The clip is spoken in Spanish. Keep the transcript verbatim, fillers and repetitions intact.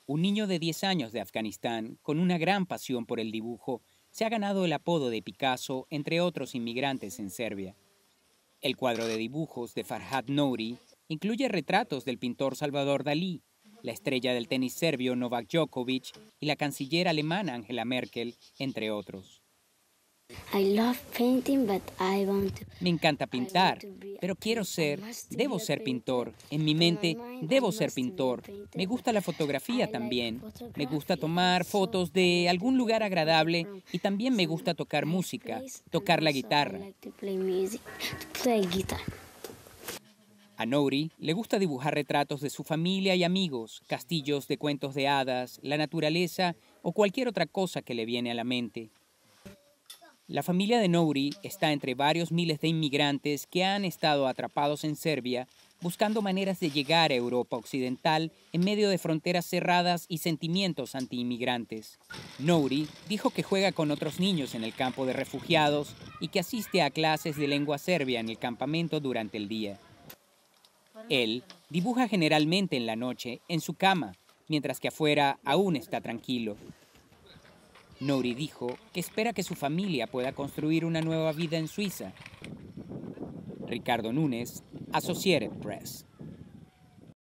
Un niño de diez años de Afganistán, con una gran pasión por el dibujo, se ha ganado el apodo de Picasso entre otros inmigrantes en Serbia. El cuadro de dibujos de Farhad Nouri incluye retratos del pintor Salvador Dalí, la estrella del tenis serbio Novak Djokovic y la canciller alemana Angela Merkel, entre otros. I love painting, but I want to, Me encanta I want pintar, to be a pero quiero paint- I ser, must to debo be a ser painter. pintor. En mi In my mente, mind, I debo ser must to be a pintor. painter, Me but gusta la fotografía I like también. Me gusta photography. tomar Also, fotos I de like to algún lugar take photos agradable from y también me some gusta tocar nice música, place, and tocar la also I guitarra. like to play music, to play guitar. A Nouri le gusta dibujar retratos de su familia y amigos, castillos de cuentos de hadas, la naturaleza o cualquier otra cosa que le viene a la mente. La familia de Nouri está entre varios miles de inmigrantes que han estado atrapados en Serbia buscando maneras de llegar a Europa Occidental en medio de fronteras cerradas y sentimientos antiinmigrantes. Nouri dijo que juega con otros niños en el campo de refugiados y que asiste a clases de lengua serbia en el campamento durante el día. Él dibuja generalmente en la noche, en su cama, mientras que afuera aún está tranquilo. Nouri dijo que espera que su familia pueda construir una nueva vida en Suiza. Ricardo Núñez, Associated Press.